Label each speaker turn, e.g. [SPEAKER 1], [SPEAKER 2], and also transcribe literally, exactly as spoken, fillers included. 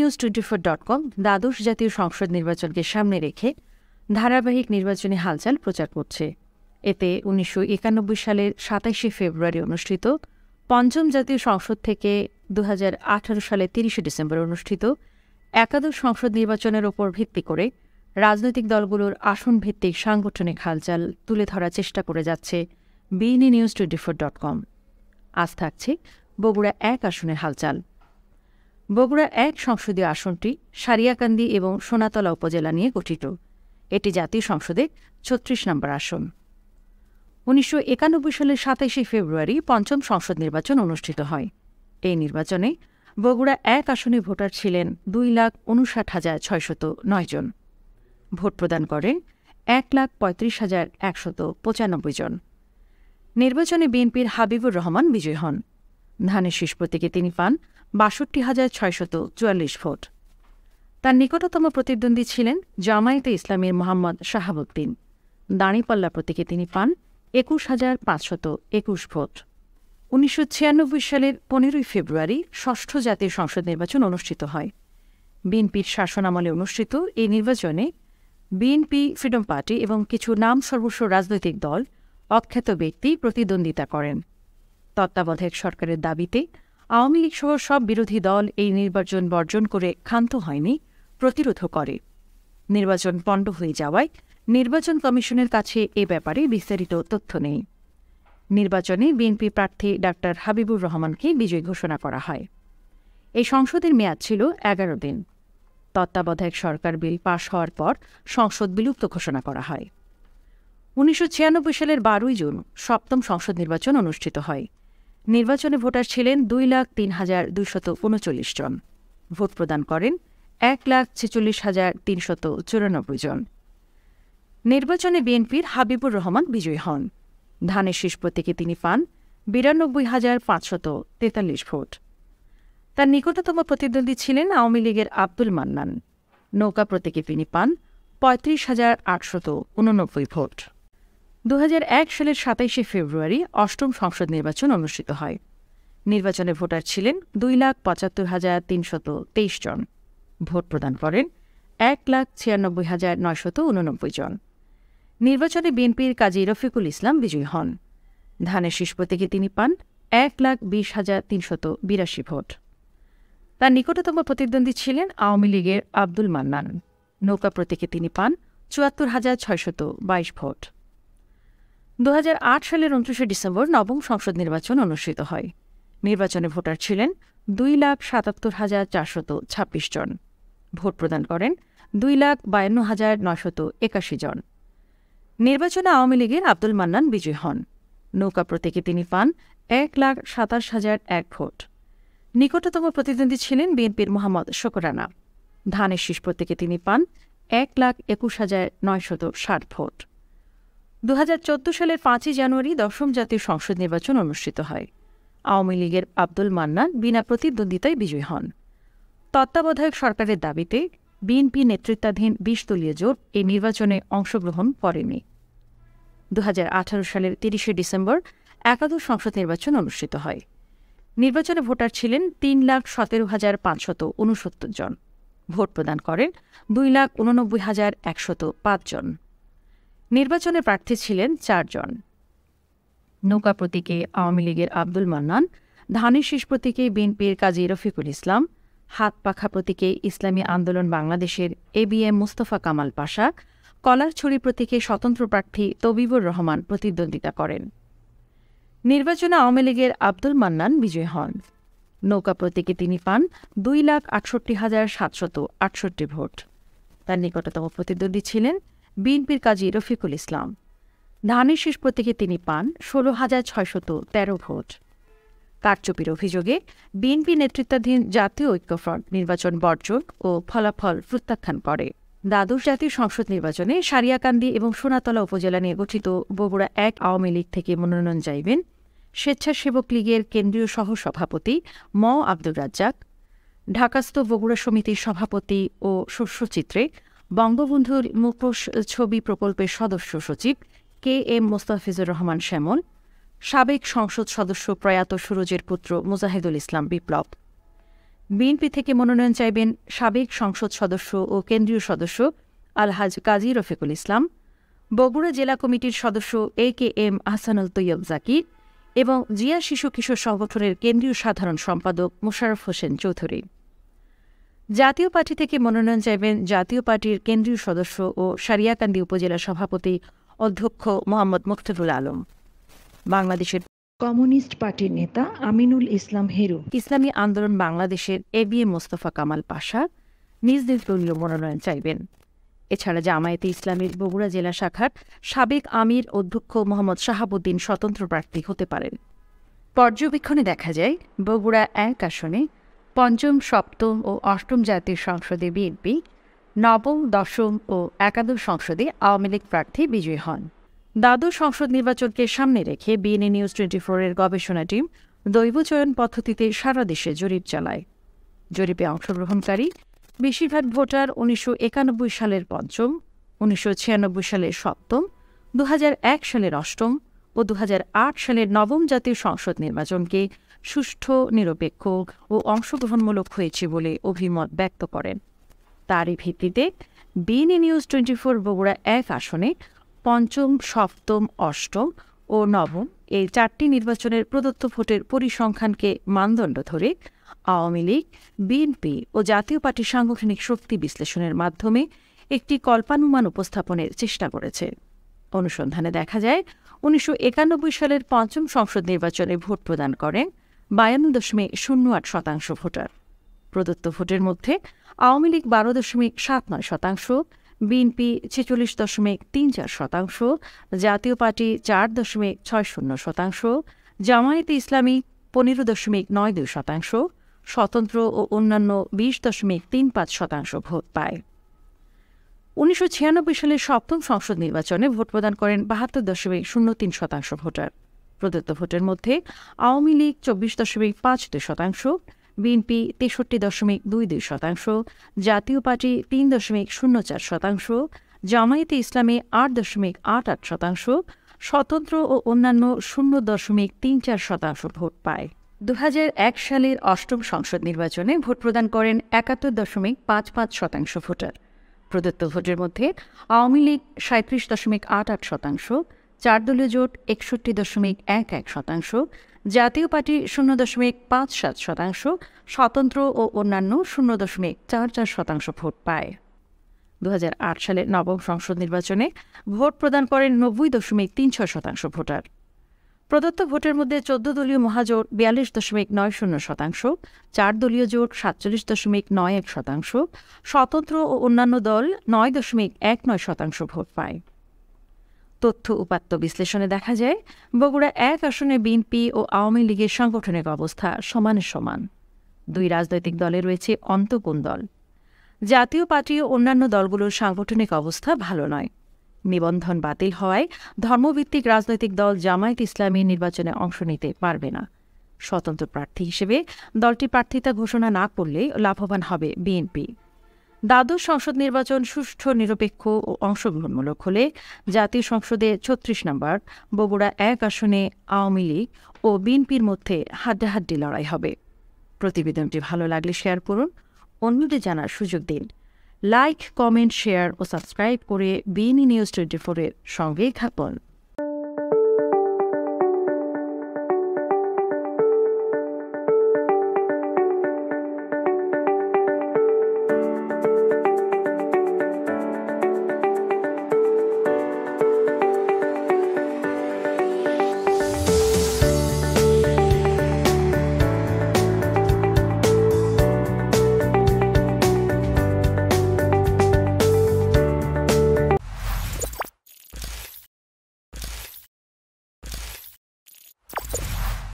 [SPEAKER 1] News twenty four dot com দ্বাদশ জাতীয় সংসদ নির্বাচনকে সামনে রেখে ধারাবাহিক নির্বাচনী হালচাল প্রচার করছে। এতে উনিশশো একানব্বই সালের সাতাইশে ফেব্রুয়ারি অনুষ্ঠিত পঞ্চম জাতীয় সংসদ থেকে দু হাজার আঠারো সালের তিরিশে ডিসেম্বর অনুষ্ঠিত একাদশ সংসদ নির্বাচনের ওপর ভিত্তি করে রাজনৈতিক দলগুলোর আসন ভিত্তিক সাংগঠনিক হালচাল তুলে ধরার চেষ্টা করে যাচ্ছে BNE news twenty four dot com. আজ থাকছে বগুড়া এক আসনের হালচাল। বগুড়া এক সংসদীয় আসনটি সারিয়াকান্দি এবং সোনাতলা উপজেলা নিয়ে গঠিত। এটি জাতীয় সংসদে ছত্রিশ নম্বর আসন। উনিশশো একানব্বই সালের সাতাইশে ফেব্রুয়ারি পঞ্চম সংসদ নির্বাচন অনুষ্ঠিত হয়। এই নির্বাচনে বগুড়া এক আসনে ভোটার ছিলেন দুই লাখ উনষাট হাজার ছয়শত নয় জন। ভোট প্রদান করেন এক লাখ পঁয়ত্রিশ হাজার একশত পঁচানব্বই জন। নির্বাচনে বিএনপির হাবিবুর রহমান বিজয়ী হন। ধানের শীষ প্রতীকে তিনি পান বাষট্টি হাজার ছয়শত চুয়াল্লিশ ভোট। তার নিকটতম প্রতিদ্বন্দ্বী ছিলেন জামায়াতে ইসলামীর মোহাম্মদ শাহাবুদ্দিন। দাঁড়িপাল্লা প্রতীকে তিনি পান একুশ হাজার পাঁচশত একুশ ভোট। উনিশশো ছিয়ানব্বই সালের পনেরোই ফেব্রুয়ারি ষষ্ঠ জাতীয় সংসদ নির্বাচন অনুষ্ঠিত হয়। বিএনপির শাসনামলে অনুষ্ঠিত এই নির্বাচনে বিএনপি, ফ্রিডম পার্টি এবং কিছু নাম সর্বস্ব রাজনৈতিক দল, অখ্যাত ব্যক্তি প্রতিদ্বন্দ্বিতা করেন। তত্ত্বাবধায়ক সরকারের দাবিতে আওয়ামী লীগ সহ সব বিরোধী দল এই নির্বাচন বর্জন করে ক্ষান্ত হয়নি, প্রতিরোধও করে। নির্বাচন পণ্ড হয়ে যাওয়ায় নির্বাচন কমিশনের কাছে এ ব্যাপারে বিস্তারিত তথ্য নেই। নির্বাচনে বিএনপি প্রার্থী ডা হাবিবুর রহমানকে বিজয়ী ঘোষণা করা হয়। এই সংসদের মেয়াদ ছিল এগারো দিন। তত্ত্বাবধায়ক সরকার বিল পাশ হওয়ার পর সংসদ বিলুপ্ত ঘোষণা করা হয়। উনিশশো ছিয়ানব্বই সালের বারোই জুন সপ্তম সংসদ নির্বাচন অনুষ্ঠিত হয়। নির্বাচনে ভোটার ছিলেন দুই লাখ তিন হাজার দুইশত উনচল্লিশ জন। ভোট প্রদান করেন এক লাখ ছেচল্লিশ হাজার তিনশত চুরানব্বই জন। নির্বাচনে বিএনপির হাবিবুর রহমান বিজয়ী হন। ধানের শীষ প্রতীকে তিনি পান বিরানব্বই হাজার পাঁচশত তেতাল্লিশ ভোট। তার নিকটতম প্রতিদ্বন্দ্বী ছিলেন আওয়ামী লীগের আব্দুল মান্নান। নৌকা প্রতীকে তিনি পান পঁয়ত্রিশ হাজার আটশত উননব্বই ভোট। দু হাজার এক সালের সাতাইশে ফেব্রুয়ারি অষ্টম সংসদ নির্বাচন অনুষ্ঠিত হয়। নির্বাচনে ভোটার ছিলেন দুই লাখ পঁচাত্তর হাজার তিনশত তেইশ জন। ভোট প্রদান করেন এক লাখ ছিয়ানব্বই হাজার নয়শত উননব্বই জন। নির্বাচনে বিএনপির কাজী রফিকুল ইসলাম বিজয়ী হন। ধানের শীষ প্রতীকে তিনি পান এক লাখ বিশ হাজার তিনশত বিরাশি ভোট। তার নিকটতম প্রতিদ্বন্দ্বী ছিলেন আওয়ামী লীগের আব্দুল মান্নান। নৌকা প্রতীকে তিনি পান চুয়াত্তর হাজার ছয়শত বাইশ ভোট। দু হাজার আট সালের উনত্রিশে ডিসেম্বর নবম সংসদ নির্বাচন অনুষ্ঠিত হয়। নির্বাচনে ভোটার ছিলেন দুই লাখ সাতাত্তর হাজার চারশত ছাব্বিশ জন। ভোট প্রদান করেন দুই লাখ বায়ান্ন হাজার নয়শত একাশি জন। নির্বাচনে আওয়ামী লীগের আব্দুল মান্নান বিজয়ী হন। নৌকা প্রতীকে তিনি পান এক লাখ সাতাশ হাজার এক ভোট। নিকটতম প্রতিদ্বন্দ্বী ছিলেন বিএনপির মোহাম্মদ শোকরানা। ধানের শীষ প্রতীকে তিনি পান এক লাখ একুশ হাজার নয়শত ষাট ভোট। দু হাজার চোদ্দ সালের পাঁচই জানুয়ারি দশম জাতীয় সংসদ নির্বাচন অনুষ্ঠিত হয়। আওয়ামী লীগের আব্দুল মান্নান বিনা প্রতিদ্বন্দ্বিতায় বিজয়ী হন। তত্ত্বাবধায়ক সরকারের দাবিতে বিএনপি নেতৃত্বাধীন বিশ দলীয় জোট এই নির্বাচনে অংশগ্রহণ করেনি। দু হাজার আঠারো সালের তিরিশে ডিসেম্বর একাদশ সংসদ নির্বাচন অনুষ্ঠিত হয়। নির্বাচনে ভোটার ছিলেন তিন লাখ সতেরো হাজার পাঁচশত উনসত্তর জন। ভোট প্রদান করেন দুই লাখ উননব্বই হাজার একশত পাঁচ জন। নির্বাচনে প্রার্থী ছিলেন চারজন। নৌকা প্রতীকে আওয়ামী লীগের আব্দুল মান্নান, ধানের শীষ প্রতীকে বিএনপির কাজী রফিকুল ইসলাম, হাত পাখা প্রতীকে ইসলামী আন্দোলন বাংলাদেশের A B M Mustafa Kamal Pasha, কলারছড়ি প্রতীকে স্বতন্ত্র প্রার্থী তবিবুর রহমান প্রতিদ্বন্দ্বিতা করেন। নির্বাচনে আওয়ামী লীগের আব্দুল মান্নান বিজয়ী হন। নৌকা প্রতীকে তিনি পান দুই লাখ আটষট্টি হাজার সাতশত আটষট্টি ভোট। তার নিকটতম প্রতিদ্বন্দ্বী ছিলেন বিএনপির কাজী রফিকুল ইসলাম। ধানের শীষ প্রতীকে তিনি পান ষোলো হাজার ছয়শত তেরো ভোট। কারচুপির অভিযোগে বিএনপি নেতৃত্বাধীন জাতীয় ঐক্যফ্রন্ট নির্বাচন বর্জন ও ফলাফল প্রত্যাখ্যান করে। দ্বাদশ জাতীয় সংসদ নির্বাচনে সারিয়াকান্দি এবং সোনাতলা উপজেলা নিয়ে গঠিত বগুড়া এক আওয়ামী লীগ থেকে মনোনয়ন চাইবেন স্বেচ্ছাসেবক লীগের কেন্দ্রীয় সহসভাপতি ম আব্দুর রাজ্জাক, ঢাকাস্থ বগুড়া সমিতির সভাপতি ও শস্যচিত্রে বঙ্গবন্ধুর মুখোশ ছবি প্রকল্পের সদস্য সচিব কে এম মোস্তাফিজুর রহমান শ্যামল, সাবেক সংসদ সদস্য প্রয়াত সুরজের পুত্র মুজাহিদুল ইসলাম বিপ্লব। বিএনপি থেকে মনোনয়ন চাইবেন সাবেক সংসদ সদস্য ও কেন্দ্রীয় সদস্য আলহাজ কাজী রফিকুল ইসলাম, বগুড়া জেলা কমিটির সদস্য এ কে এম আসন-তৈয়ব জাকির এবং জিয়া শিশু কিশোর সংগঠনের কেন্দ্রীয় সাধারণ সম্পাদক মোশাররফ হোসেন চৌধুরী। জাতীয় পার্টি থেকে মনোনয়ন চাইবেন জাতীয় পার্টির কেন্দ্রীয় সদস্য ও সারিয়াকান্দি উপজেলা সভাপতি অধ্যক্ষ মোহাম্মদ মুক্তাফুল আলম। বাংলাদেশের কমিউনিস্ট পার্টির নেতা আমিনুল ইসলাম হেরু, ইসলামী আন্দোলন বাংলাদেশের A B M Mostafa Kamal Pasha নিজ নিজ দলীয় মনোনয়ন চাইবেন। এছাড়া জামায়াতে ইসলামীর বগুড়া জেলা শাখার সাবেক আমির অধ্যক্ষ মোহাম্মদ শাহাবুদ্দিন স্বতন্ত্র প্রার্থী হতে পারেন। পর্যবেক্ষণে দেখা যায়, বগুড়া এক আসনে পঞ্চম, সপ্তম ও অষ্টম জাতীয় সংসদে বিএনপি, নবম, দশম ও একাদশ সংসদে আওয়ামী লীগ প্রার্থী বিজয়ী হন। দ্বাদশ সংসদ নির্বাচনকে সামনে রেখে বিএনএ নিউজ টোয়েন্টি ফোর এর গবেষণা টিম দৈব চয়ন পদ্ধতিতে সারা দেশে জরিপ চালায়। জরিপে অংশগ্রহণকারী বেশিরভাগ ভোটার উনিশশো একানব্বই সালের পঞ্চম, উনিশশো ছিয়ানব্বই সালের সপ্তম, দু হাজার এক সালের অষ্টম ও দু হাজার আট সালের নবম জাতীয় সংসদ নির্বাচনকে সুষ্ঠু, নিরপেক্ষ ও অংশগ্রহণমূলক হয়েছে বলে অভিমত ব্যক্ত করেন। তারই ভিত্তিতে BNA news twenty four Bogura এক আসনে পঞ্চম, সপ্তম, অষ্টম ও নবম এই চারটি নির্বাচনের প্রদত্ত ভোটের পরিসংখ্যানকে মানদণ্ড ধরে আওয়ামী লীগ, বিএনপি ও জাতীয় পার্টির সাংগঠনিক শক্তি বিশ্লেষণের মাধ্যমে একটি কল্পানুমান উপস্থাপনের চেষ্টা করেছে। অনুসন্ধানে দেখা যায়, উনিশশো একানব্বই সালের পঞ্চম সংসদ নির্বাচনে ভোট প্রদান করেন বায়ান্ন দশমিক শূন্য আট শতাংশ ভোটার। প্রদত্ত ভোটের মধ্যে আওয়ামী লীগ বারো দশমিক সাত নয় শতাংশ, বিএনপি ছেচল্লিশ দশমিক তিন চার শতাংশ, জাতীয় পার্টি চার দশমিক ছয় শূন্য শতাংশ, জামায়াতে ইসলামী পনেরো দশমিক নয় দুই শতাংশ, স্বতন্ত্র ও অন্যান্য বিশ দশমিক তিন পাঁচ শতাংশ ভোট পায়। উনিশশো ছিয়ানব্বই সালের সপ্তম সংসদ নির্বাচনে ভোট প্রদান করেন বাহাত্তর দশমিক শূন্য তিন শতাংশ ভোটার। প্রদত্ত ভোটের মধ্যে আওয়ামী লীগ চব্বিশ দশমিক পাঁচ দুই শতাংশ, বিএনপি তেষট্টি দশমিক দুই দুই শতাংশ, জাতীয় পার্টি তিন দশমিক শূন্য চার শতাংশ, জামায়াতে ইসলামী আট দশমিক আট আট শতাংশ, স্বতন্ত্র ও অন্যান্য শূন্য দশমিক তিন চার শতাংশ ভোট পায়। দু হাজার এক সালের অষ্টম সংসদ নির্বাচনে ভোট প্রদান করেন একাত্তর দশমিক পাঁচ পাঁচ শতাংশ ভোটার। প্রদত্ত ভোটের মধ্যে আওয়ামী লীগ সাঁত্রিশ দশমিক আট আট শতাংশ, চার দলীয় জোট একষট্টি দশমিক এক এক শতাংশ, জাতীয় পার্টি শূন্য দশমিক পাঁচ সাত শতাংশ, স্বতন্ত্র ও অন্যান্য শূন্য দশমিক চার চার শতাংশ ভোট পায়। দু হাজার আট সালের নবম সংসদ নির্বাচনে ভোট প্রদান করেন নব্বই দশমিক তিন ছয় শতাংশ ভোটার। প্রদত্ত ভোটের মধ্যে চোদ্দ দলীয় মহাজোট বিয়াল্লিশ দশমিক নয় শূন্য শতাংশ, চার দলীয় জোট সাতচল্লিশ দশমিক নয় এক শতাংশ, স্বতন্ত্র ও অন্যান্য দল নয় দশমিক এক নয় শতাংশ ভোট পায়। তথ্য উপাত্ত বিশ্লেষণে দেখা যায়, বগুড়া এক আসনে বিএনপি ও আওয়ামী লীগের সাংগঠনিক অবস্থা সমানে সমান। দুই রাজনৈতিক দলে রয়েছে অন্তঃকোণ। জাতীয় পার্টি ও অন্যান্য দলগুলোর সাংগঠনিক অবস্থা ভালো নয়। নিবন্ধন বাতিল হওয়ায় ধর্মভিত্তিক রাজনৈতিক দল জামায়াত ইসলামী নির্বাচনে অংশ নিতে পারবে না। স্বতন্ত্র প্রার্থী হিসেবে দলটি প্রার্থিতা ঘোষণা না করলে লাভবান হবে বিএনপি। দ্বাদশ সংসদ নির্বাচন সুষ্ঠু, নিরপেক্ষ ও অংশগ্রহণমূলক হলে জাতীয় সংসদে ছত্রিশ নম্বর বগুড়া এক আসনে আওয়ামী লীগ ও বিএনপির মধ্যে হাড্ডাহাড্ডি লড়াই হবে। প্রতিবেদনটি ভালো লাগলে শেয়ার করুন, অন্যদের জানার সুযোগ দিন। লাইক, কমেন্ট, শেয়ার ও সাবস্ক্রাইব করে বিএনএ নিউজ টোয়েন্টি ফোর এর সঙ্গেই থাকুন।